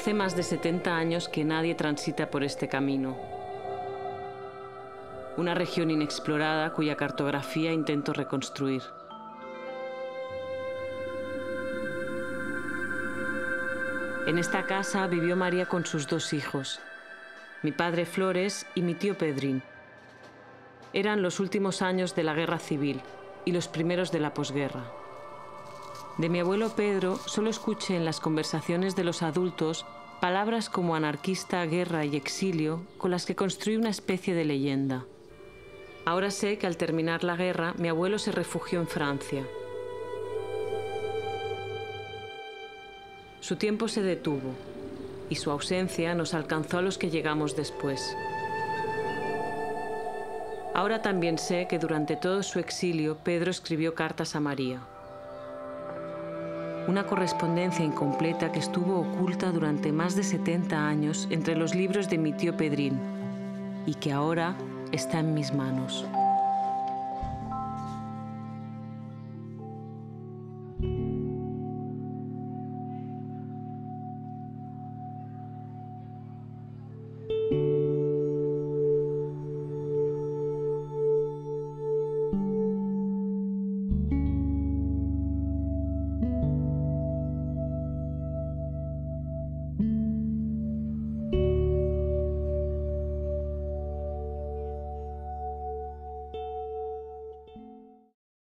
Hace más de 70 años que nadie transita por este camino. Una región inexplorada cuya cartografía intento reconstruir. En esta casa vivió María con sus 2 hijos, mi padre Flores y mi tío Pedrín. Eran los últimos años de la guerra civil y los primeros de la posguerra. De mi abuelo Pedro solo escuché en las conversaciones de los adultos palabras como anarquista, guerra y exilio, con las que construí una especie de leyenda. Ahora sé que al terminar la guerra, mi abuelo se refugió en Francia. Su tiempo se detuvo y su ausencia nos alcanzó a los que llegamos después. Ahora también sé que durante todo su exilio, Pedro escribió cartas a María. Una correspondencia incompleta que estuvo oculta durante más de 70 años entre los libros de mi tío Pedrín y que ahora está en mis manos.